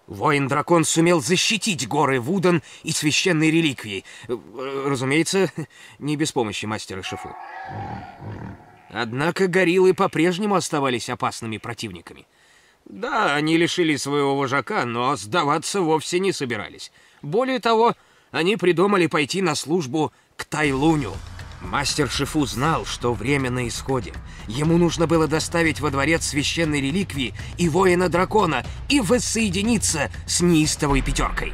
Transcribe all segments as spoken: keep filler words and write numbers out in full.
Воин-дракон сумел защитить горы Вудан и священные реликвии. Разумеется, не без помощи мастера Шифу. Однако гориллы по-прежнему оставались опасными противниками. Да, они лишили своего вожака, но сдаваться вовсе не собирались. Более того, они придумали пойти на службу к Тайлуню. Мастер Шифу знал, что время на исходе. Ему нужно было доставить во дворец священной реликвии и воина-дракона и воссоединиться с неистовой пятеркой.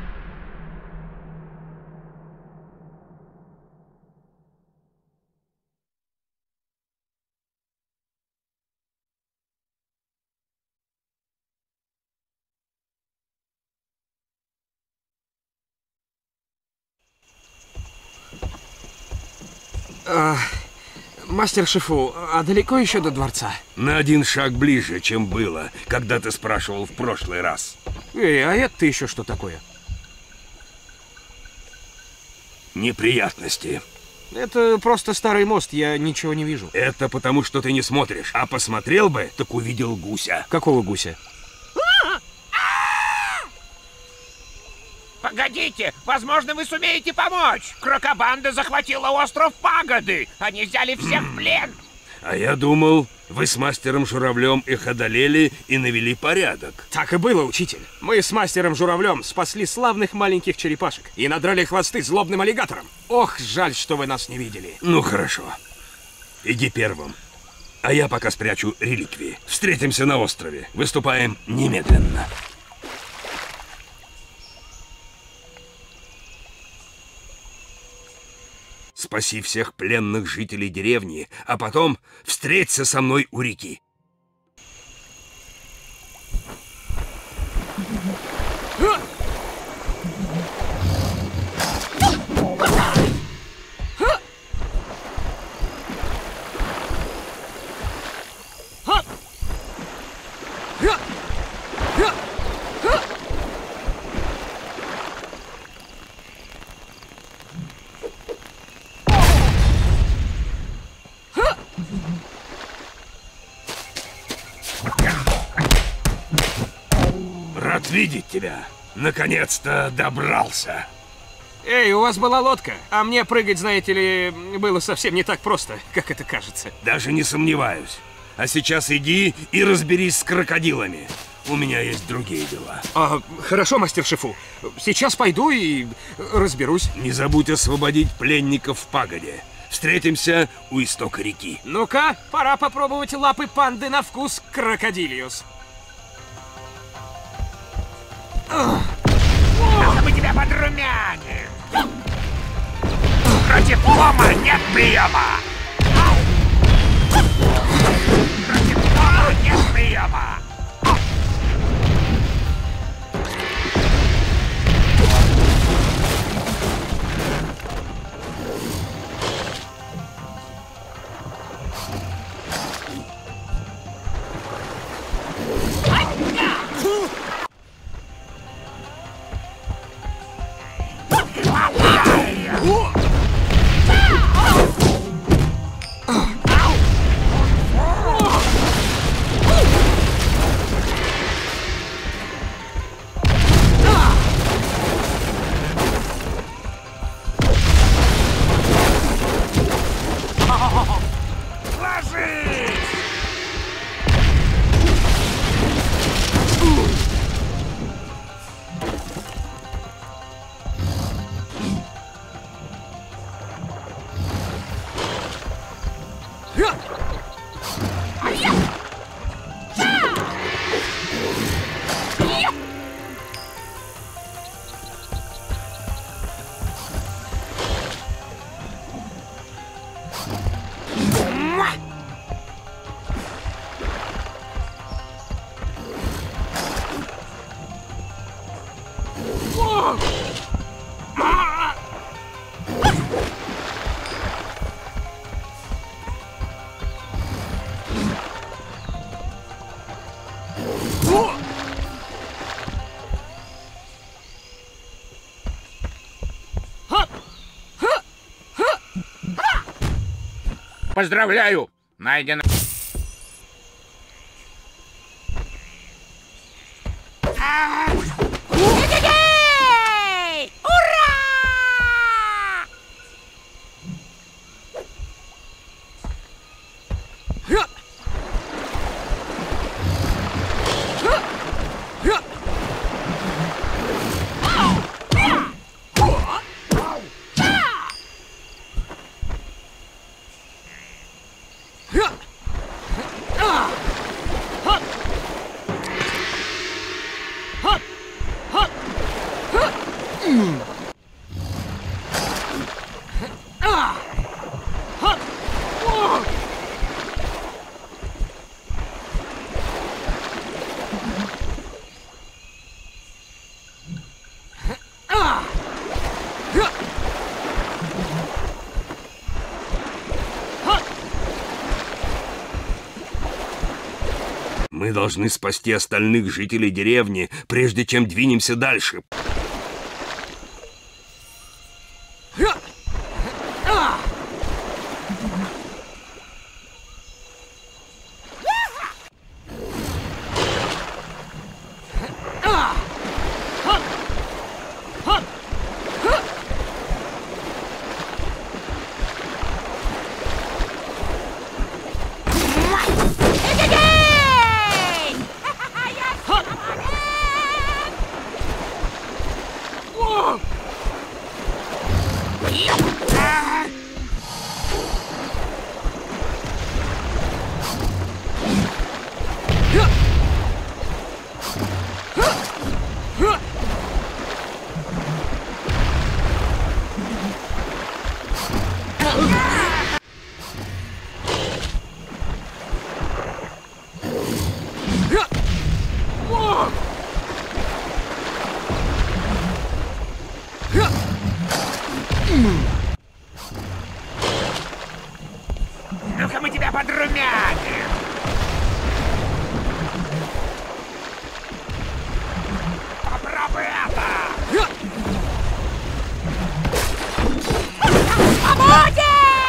А, мастер Шифу, а далеко еще до дворца? На один шаг ближе, чем было, когда ты спрашивал в прошлый раз. Эй, а это еще что такое? Неприятности. Это просто старый мост, я ничего не вижу. Это потому, что ты не смотришь. А посмотрел бы, так увидел гуся. Какого гуся? Погодите, возможно, вы сумеете помочь. Крокобанда захватила остров Пагоды. Они взяли всех в плен. А я думал, вы с мастером Журавлем их одолели и навели порядок. Так и было, учитель. Мы с мастером Журавлем спасли славных маленьких черепашек и надрали хвосты злобным аллигатором. Ох, жаль, что вы нас не видели. Ну хорошо. Иди первым. А я пока спрячу реликвии. Встретимся на острове. Выступаем немедленно. Спаси всех пленных жителей деревни, а потом встреться со мной у реки. Рад видеть тебя. Наконец-то добрался. Эй, у вас была лодка, а мне прыгать, знаете ли, было совсем не так просто, как это кажется. Даже не сомневаюсь. А сейчас иди и разберись с крокодилами. У меня есть другие дела. А, хорошо, мастер Шифу. Сейчас пойду и разберусь. Не забудь освободить пленников в Пагоде. Встретимся у истока реки. Ну-ка, пора попробовать лапы панды на вкус, крокодилиус. Мы тебя подрумяним. Против лома нет приема. Против лома нет приема. Поздравляю! Найдено... Мы должны спасти остальных жителей деревни, прежде чем двинемся дальше. Ну-ка мы тебя подрумяним! Попробуй это! Свободен!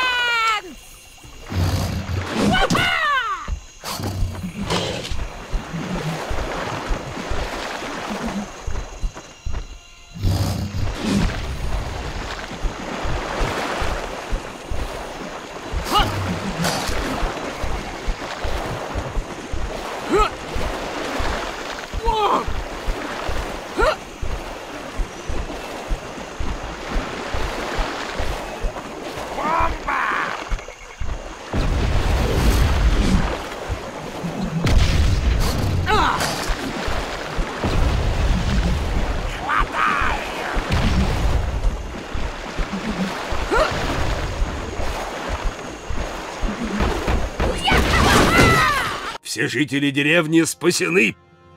Все жители деревни спасены.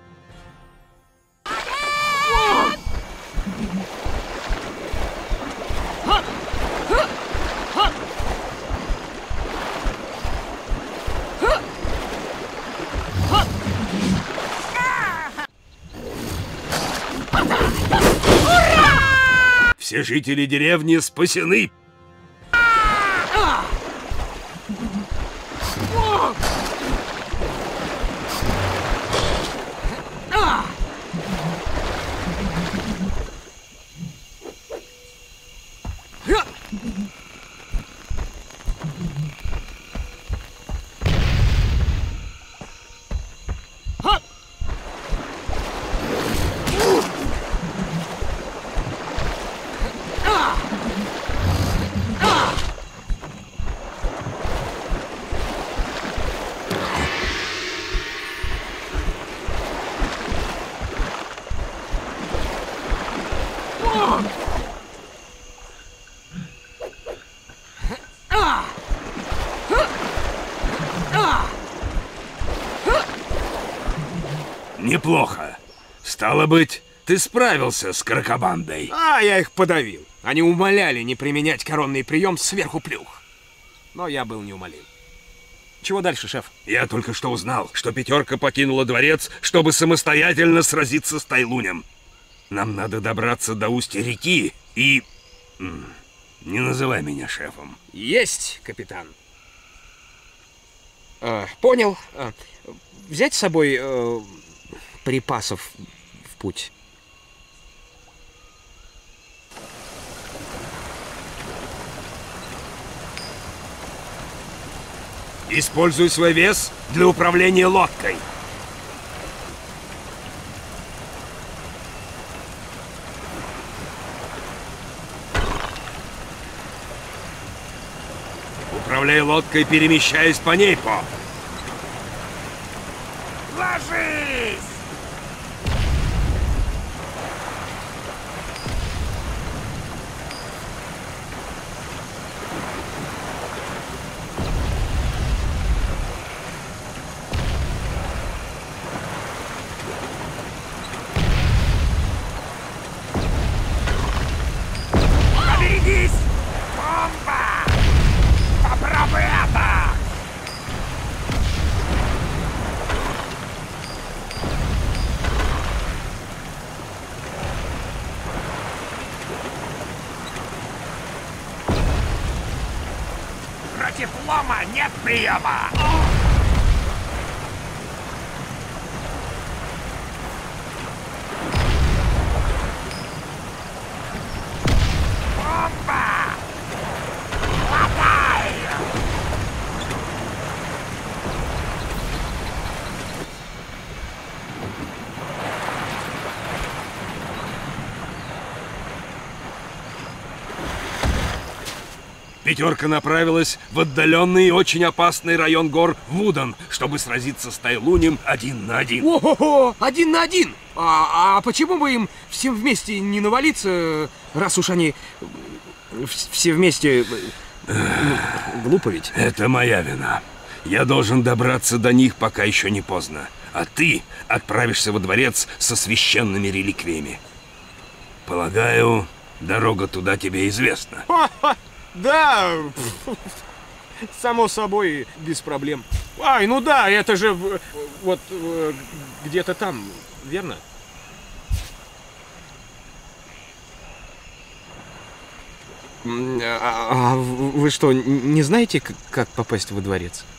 Все жители деревни спасены. Неплохо. Стало быть, ты справился с крокобандой. А, я их подавил. Они умоляли не применять коронный прием сверху плюх. Но я был неумолим. Чего дальше, шеф? Я только что узнал, что пятерка покинула дворец, чтобы самостоятельно сразиться с Тайлунем. Нам надо добраться до устья реки и... Не называй меня шефом. Есть, капитан. А, понял. А, взять с собой э, припасов в путь. Используй свой вес для управления лодкой. Управляй лодкой, перемещаясь по ней, По. Ложись! диплома нет приема. Бомба! Хватай! Пятерка направилась в отдаленный и очень опасный район гор Вудан, чтобы сразиться с Тайлунем один на один. О-хо-хо! Один на один! А, а почему бы им всем вместе не навалиться, раз уж они в- все вместе... Ну, глупо ведь. Это моя вина. Я должен добраться до них, пока еще не поздно. А ты отправишься во дворец со священными реликвиями. Полагаю, дорога туда тебе известна. Ха-ха! Да, само собой, без проблем. Ай, ну да, это же в- вот э, где-то там, верно? М, А, а вы что, не знаете, к- как попасть во дворец?